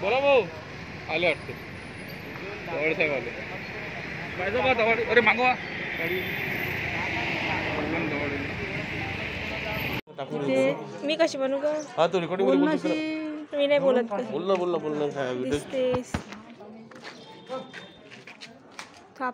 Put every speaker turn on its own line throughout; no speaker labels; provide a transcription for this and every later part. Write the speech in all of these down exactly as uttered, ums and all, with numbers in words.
बोला भाऊ आले वाटते दवड साहेब आले पाहिजे का दवड अरे मागवा
मी कशी बनू का
हा तो रेकॉर्डिंग मध्ये बोलतो
मी नाही बोलत का
बोल ना बोल ना बोल ना काय व्हिडिओ
दिसतेस थाप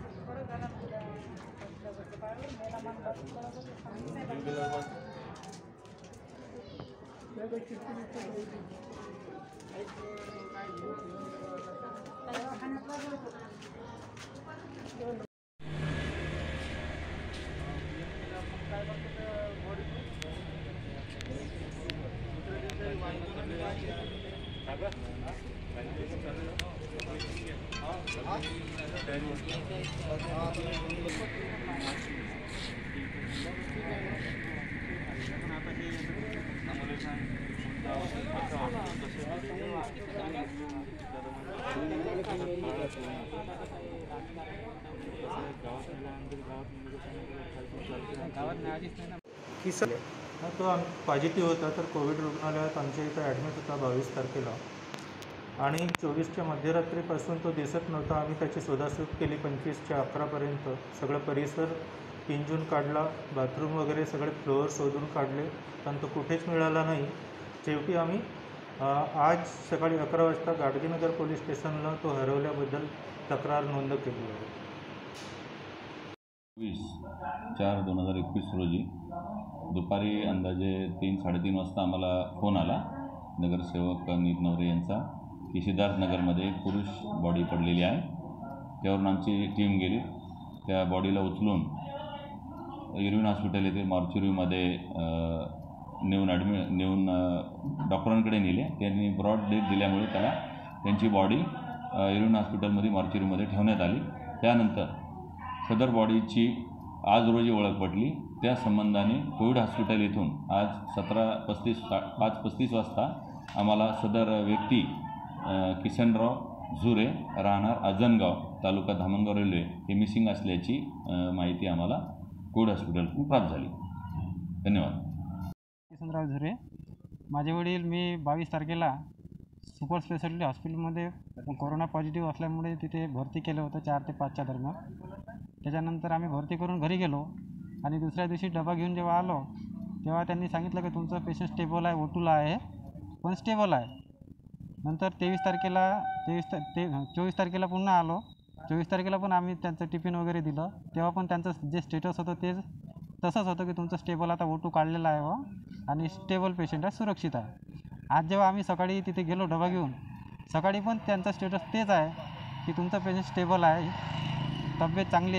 किसन तो पॉझिटिव्ह होता तर कोविड रुग्णालयात आमच्या इथं ॲडमिट होता बावीस तारखेला आणि चोवीसच्या मध्यरात्रीपासून तो दिसत नव्हता. आम्ही त्याची शोधाशोध केली पंचवीसच्या अकरापर्यंत. सगळं परिसर पिंजून काढला, बाथरूम वगैरे सगळे फ्लोअर शोधून काढले पण तो कुठेच मिळाला नाही. शेवटी आम्ही आज सकाळी अकरा वाजता गाडगेनगर पोलीस स्टेशनला तो हरवल्याबद्दल तक्रार नोंद केली आहे.
वीस चार दोन हजार एकवीस रोजी दुपारी अंदाजे तीन साडेतीन वाजता आम्हाला फोन आला नगरसेवक नीत नवरे यांचा की सिद्धार्थनगरमध्ये एक पुरुष बॉडी पडलेली आहे. त्यावरून आमची टीम गेली. त्या बॉडीला उचलून इरविन हॉस्पिटल येथे मॉर्च्युरीमध्ये नेऊन ॲडमि नेऊन डॉक्टरांकडे नेले. त्यांनी ब्रॉड डेथ दिल्यामुळे त्याला त्यांची बॉडी इरविन हॉस्पिटलमध्ये मॉर्च्युरीमध्ये ठेवण्यात आली. त्यानंतर सदर बॉडीची आज रोजी ओळख पडली. त्या संबंधाने कोविड हॉस्पिटल येथून आज सतरा पस्तीस पाच पस्तीस वाजता आम्हाला सदर व्यक्ती किसनराव झुरे राहणार आजनगाव तालुका धामणगाव रेल्वे हे मिसिंग असल्याची माहिती आम्हाला कोविड हॉस्पिटलकडून प्राप्त झाली. धन्यवाद.
किसनराव झुरे, माझे वडील मी बावीस तारखेला सुपर स्पेशालिटी हॉस्पिटलमध्ये कोरोना पॉझिटिव्ह असल्यामुळे तिथे भरती केलं होतं चार ते पाचच्या दरम्यान. त्याच्यानंतर आम्ही भरती करून घरी गेलो आणि दुसऱ्या दिवशी डबा घेऊन जेव्हा आलो तेव्हा त्यांनी सांगितलं की तुमचं पेशंट स्टेबल आहे, ओटूला आहे पण स्टेबल आहे. नंतर तेवीस तारखेला तेवीस ता ते चोवीस तारखेला पुन्हा आलो. चोवीस तारखेला पण आम्ही त्यांचं टिफिन वगैरे दिलं. तेव्हा पण त्यांचं जे स्टेटस होतं तेच तसंच होतं की तुमचं स्टेबल आता ओटू काढलेला आहे व आणि स्टेबल पेशंट आहे, सुरक्षित आहे. आज जेव्हा आम्ही सकाळी तिथे गेलो डबा घेऊन, सकाळी पण त्यांचा स्टेटस तेच आहे की तुमचं पेशंट स्टेबल आहे, तब्येत चांगली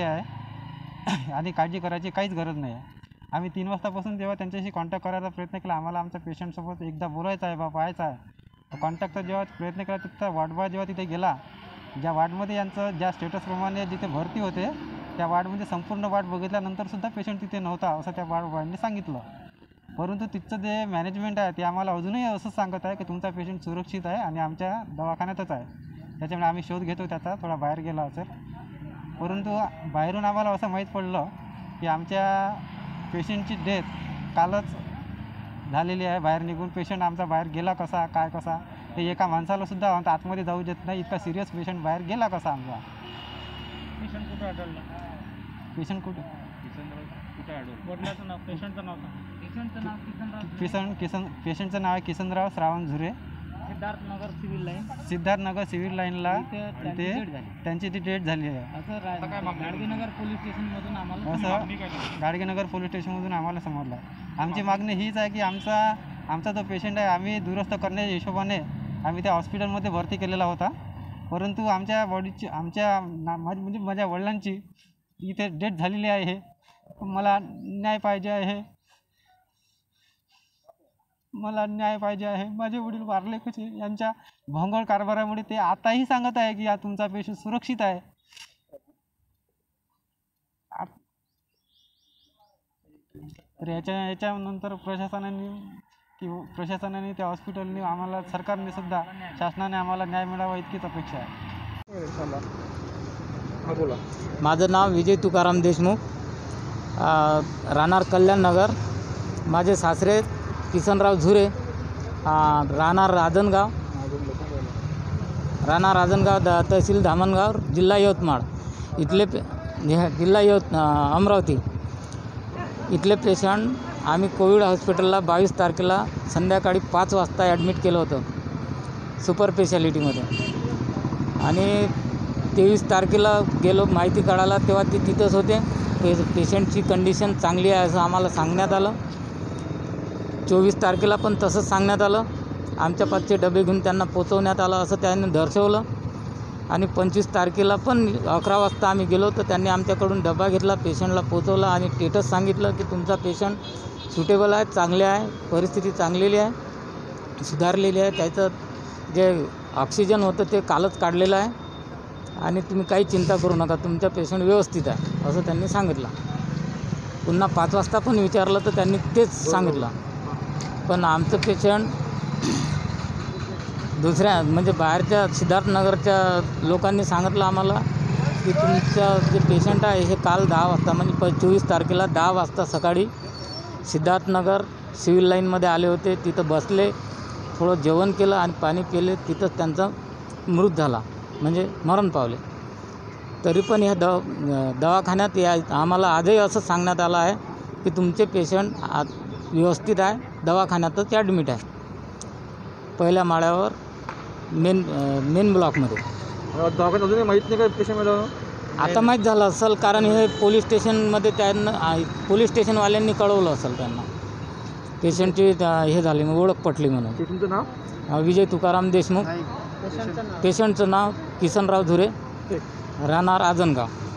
आहे आणि काळजी करायची काहीच गरज नाही आहे. आम्ही तीन वाजतापासून जेव्हा त्यांच्याशी कॉन्टॅक्ट करायचा प्रयत्न केला, आम्हाला आमच्या पेशंटसोबत एकदा बोलायचं आहे बा पाहायचं आहे. कॉन्टॅक्टचा जेव्हा प्रयत्न केला तिथं वार्डबॉय जेव्हा तिथे गेला, ज्या वार्डमध्ये यांचं ज्या स्टेटसप्रमाणे जिथे भरती होते त्या वार्डमध्ये संपूर्ण वार्ड बघितल्यानंतरसुद्धा पेशंट तिथे नव्हता असं त्या वार्डबॉयने सांगितलं. परंतु तिथचं जे मॅनेजमेंट आहे ते आम्हाला अजूनही असंच सांगत आहे की तुमचा पेशंट सुरक्षित आहे आणि आमच्या दवाखान्यातच आहे. त्याच्यामुळे आम्ही शोध घेतो त्याचा, थोडा बाहेर गेला असेल. परंतु बाहेरून आम्हाला असं माहीत पडलं की आमच्या पेशंटची डेथ कालच झालेली आहे. बाहेर निघून पेशंट आमचा बाहेर गेला कसा, काय कसा, ते एका माणसालासुद्धा आतमध्ये जाऊ देत नाही. इतका सिरियस पेशंट बाहेर गेला कसा आमचा.
पेशंट कुठं आढळला?
पेशंट कुठे
कुठं आढळलं? वडिलाचं नाव, पेशंटचं नाव सांग. पेशंटचं नाव किसनराव
किसन किसन पेशंटचं नाव आहे Kisanrao Shravan Jhure.
Siddharthnagar civil line
Siddharthnagar civil लाईनला ते त्यांची ती डेट झाली आहे.
असं गाडगेनगर पोलीस स्टेशनमधून आम्हाला
असं गाडगेनगर पोलीस स्टेशनमधून आम्हाला समजलं. आमची मागणी हीच आहे की आमचा आमचा जो पेशंट आहे आम्ही दुरुस्त करण्याच्या हिशोबाने आम्ही त्या हॉस्पिटलमध्ये भरती केलेला होता. परंतु आमच्या बॉडीची आमच्या म्हणजे माझ्या वडिलांची इथे डेथ झालेली आहे. मला न्याय पाहिजे आहे, मला न्याय पाहिजे आहे. माझे वडील वारले कसे यांच्या भोंगळ कारभारामुळे. ते आताही सांगत आहे की तुमचा पेशंट सुरक्षित आहे. तर याच्या याच्यानंतर प्रशासनाने किंवा प्रशासनाने त्या हॉस्पिटलने आम्हाला, सरकारने सुद्धा, शासनाने आम्हाला न्याय मिळावा इतकीच अपेक्षा आहे.
माझं नाव विजय तुकाराम देशमुख, राहणार कल्याणनगर. माझे सासरे किसनराव झुरे, राहणार राजनगाव. राहणार राजनगाव द तहसील धामणगाव जिल्हा यवतमाळ इथले पे हे- जिल्हा यवत अमरावती इथले पेशंट आम्ही कोविड हॉस्पिटलला बावीस तारखेला संध्याकाळी पाच वाजता ॲडमिट केलं होतं सुपर स्पेशालिटीमध्ये. आणि तेवीस तारखेला गेलो माहिती काढायला, तेव्हा ते तिथंच होते. पे पेशंटची कंडिशन चांगली आहे असं आम्हाला सांगण्यात आलं. चोवीस तारखेला पण तसंच सांगण्यात आलं. आमच्या पाचचे डबे घेऊन त्यांना पोचवण्यात आलं असं त्यांनी दर्शवलं. आणि पंचवीस तारखेला पण अकरा वाजता आम्ही गेलो तर त्यांनी आमच्याकडून डबा घेतला, पेशंटला पोचवला आणि स्टेटस सांगितलं की तुमचा पेशंट सुटेबल आहे, चांगले आहे, परिस्थिती चांगलेली आहे, सुधारलेली आहे. त्याचं जे ऑक्सिजन होतं ते कालच काढलेलं आहे आणि तुम्ही काही चिंता करू नका, तुमचा पेशंट व्यवस्थित आहे असं त्यांनी सांगितलं. पुन्हा पाच वाजता पण विचारलं तर त्यांनी तेच सांगितलं. पण आमचं पेशंट दुसऱ्या म्हणजे बाहेरच्या सिद्धार्थनगरच्या लोकांनी सांगितलं आम्हाला की तुमचं जे पेशंट आहे हे काल दहा वाजता म्हणजे प चोवीस तारखेला दहा वाजता सकाळी सिद्धार्थनगर सिव्हिल लाईनमध्ये आले होते. तिथं बसले, थोडं जेवण केलं आणि पाणी पिले, तिथंच त्यांचा मृत झाला म्हणजे मरण पावले. तरी पण ह्या दवा दवाखान्यात या आम्हाला आजही असं सांगण्यात आलं आहे की तुमचे पेशंट आ व्यवस्थित आहे, दवाखान्यातच ॲडमिट आहे पहिल्या माळ्यावर मेन मेन ब्लॉकमध्ये.
दवाखान्यात अजूनही माहीत नाही का पेशंट मिळालं?
आता माहीत झालं असेल कारण हे पोलीस स्टेशनमध्ये त्यांना आ- पोलीस स्टेशनवाल्यांनी कळवलं असेल त्यांना पेशंटची हे झाली मग ओळख पटली म्हणून.
तुमचं नाव?
अ, विजय तुकाराम देशमुख. पेशंटचं नाव किसनराव धुरे, राहणार आजनगाव.